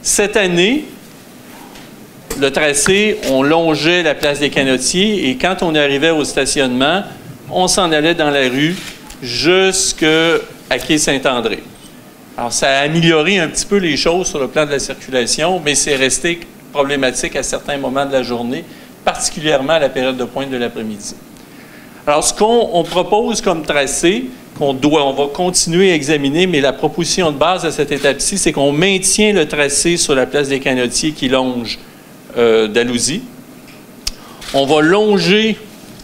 Cette année, le tracé, on longeait la place des Canotiers et quand on arrivait au stationnement, on s'en allait dans la rue jusqu'à quai Saint-André. Alors, ça a amélioré un petit peu les choses sur le plan de la circulation, mais c'est resté problématique à certains moments de la journée, particulièrement à la période de pointe de l'après-midi. Alors, ce qu'on propose comme tracé, on va continuer à examiner, mais la proposition de base à cette étape-ci, c'est qu'on maintient le tracé sur la place des Canotiers qui longe Dalhousie. On va longer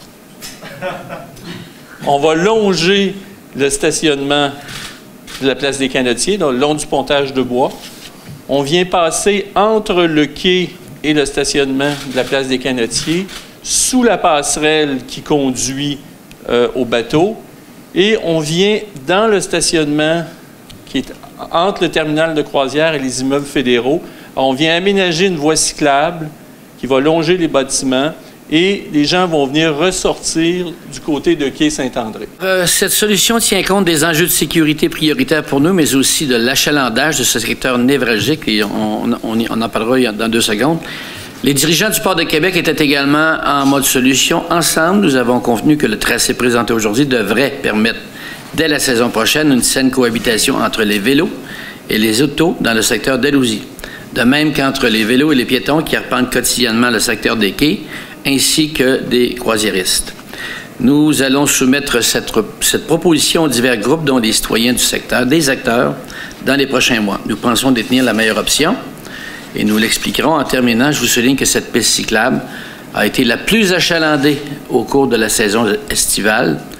le stationnement de la place des Canotiers, le long du pontage de bois. On vient passer entre le quai et le stationnement de la place des Canotiers, sous la passerelle qui conduit au bateau, et on vient dans le stationnement qui est entre le terminal de croisière et les immeubles fédéraux. On vient aménager une voie cyclable qui va longer les bâtiments et les gens vont venir ressortir du côté de quai Saint-André. Cette solution tient compte des enjeux de sécurité prioritaires pour nous, mais aussi de l'achalandage de ce secteur névralgique, et on en parlera dans 2 secondes. Les dirigeants du Port de Québec étaient également en mode solution. Ensemble, nous avons convenu que le tracé présenté aujourd'hui devrait permettre, dès la saison prochaine, une saine cohabitation entre les vélos et les autos dans le secteur Dalhousie. De même qu'entre les vélos et les piétons qui arpentent quotidiennement le secteur des quais, ainsi que des croisiéristes. Nous allons soumettre cette proposition aux divers groupes, dont les citoyens du secteur, des acteurs, dans les prochains mois. Nous pensons détenir la meilleure option et nous l'expliquerons. En terminant, je vous souligne que cette piste cyclable a été la plus achalandée au cours de la saison estivale.